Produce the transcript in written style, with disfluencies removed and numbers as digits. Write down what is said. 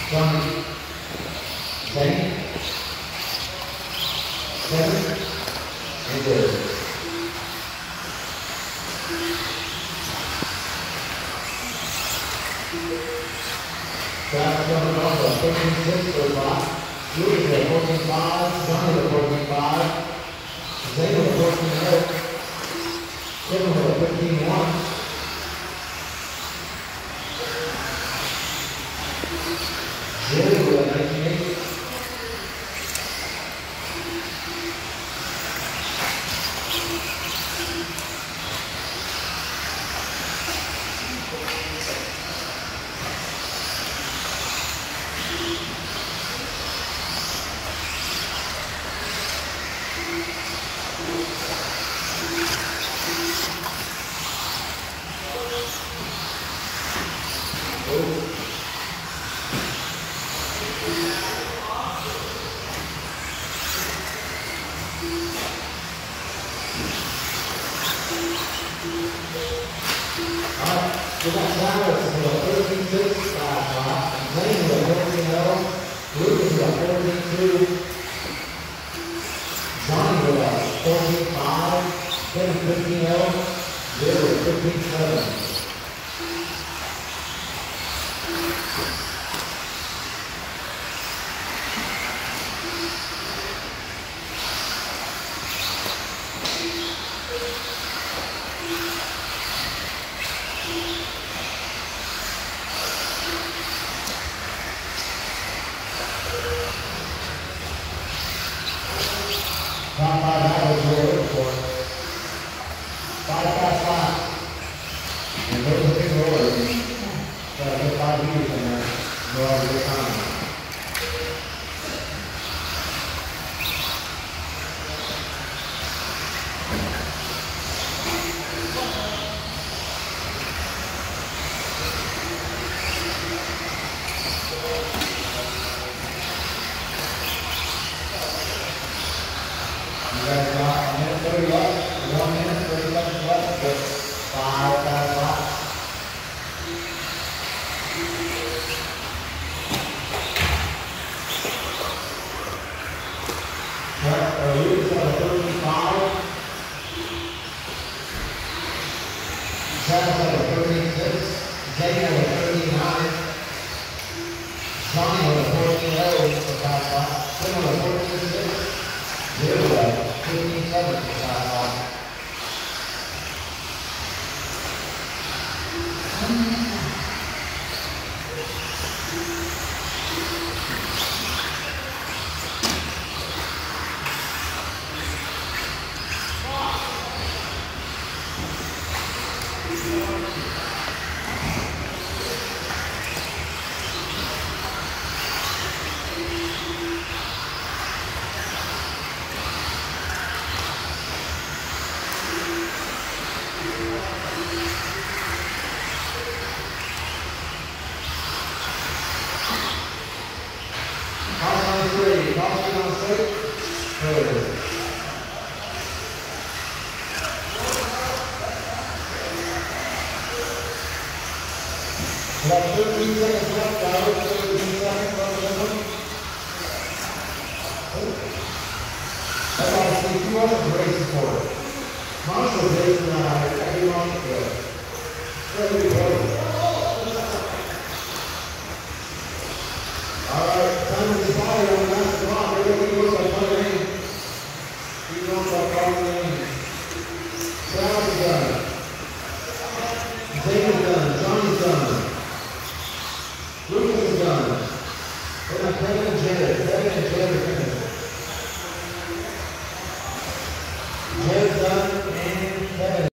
Johnny, Zane, 7, and good. Travis coming off a 13-6 for the block. Lewis at 14-5, Johnny at 14-5, Zane at 14-0, Kevin at 15-1. Jerry with a 19-8. We got Travis with a 13-6 block. Zane with a 14-0. Lucas with a 14-2. Johnny with a 14-5. Kevin 15-0. Bill with 15-7. Top 5 hours we're looking for. 5 fast laps. And those are big rollers. Got a good 5 meters in there. No other good time. You guys got a minute 30 left, 1 minute, 30 seconds left, with 5 fast laps. Lucas at a 13-5. Travis at a 13-6. Zane at a 13-9. Johnny with a 14-0 for fast lap. Tim with a 14-6. Zero at 15-7 for fast lap. Crossing on 6. Good. We got 13 seconds left, guys. 13 seconds left. That's obviously 2 others racing for it. Marshall's racing every month for it. Really good. All right, time to decide on the last block. Everybody goes by 1 inning. He goes by 5 inning.